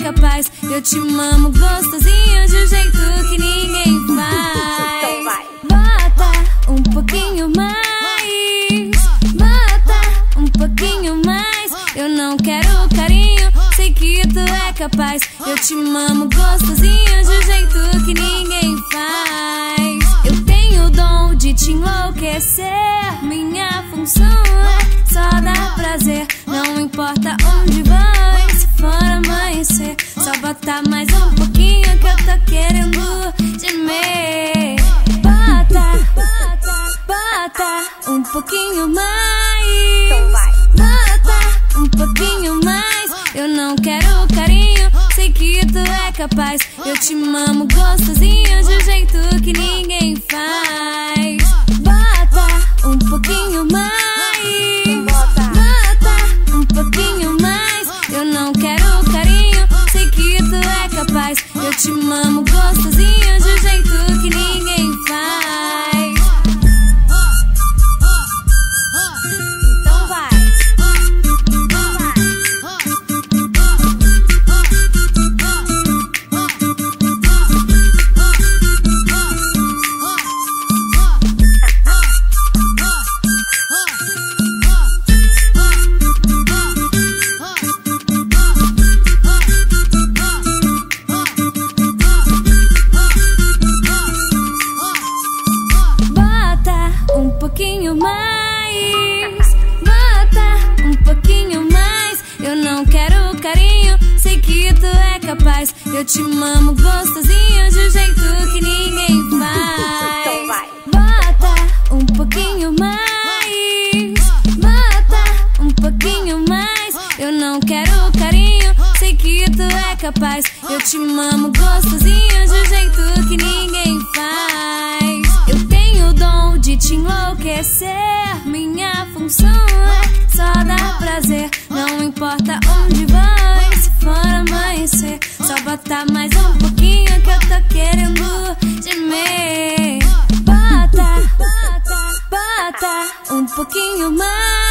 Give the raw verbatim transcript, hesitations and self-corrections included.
capaz. Eu te mamo gostosinho de um jeito que ninguém faz. Bota um pouquinho mais, bota um pouquinho mais. Eu não quero carinho, sei que tu é capaz. Eu te mamo gostosinho de um jeito que ninguém faz. Eu tenho o dom de te enlouquecer. Minha função é só dar prazer. Não importa onde vai, se for amanhecer. Só bota mais um pouquinho que eu tô querendo gemer. Bota, bota, bota um pouquinho mais. Bota um pouquinho mais. Eu não quero carinho, sei que tu é capaz. Eu te mamo gostosinho de um jeito que ninguém faz. Bota um pouquinho mais. Bota um pouquinho mais. Eu não quero carinho, sei que tu é capaz. Eu te mamo gostosinho de um jeito que ninguém faz. Então vai. Um pouquinho mais, bota um pouquinho mais. Eu não quero carinho, sei que tu é capaz. Eu te mamo gostosinho de um jeito que ninguém faz. Bota um pouquinho mais, bota um pouquinho mais. Eu não quero carinho, sei que tu é capaz. Eu te mamo gostosinho de um jeito que ninguém faz. Eu tenho o dom de te enlouquecer. Minha função é só dar prazer. Não importa onde vai, se for amanhecer. Só bota mais um pouquinho que eu tô querendo gemer. Bota, bota, bota um pouquinho mais.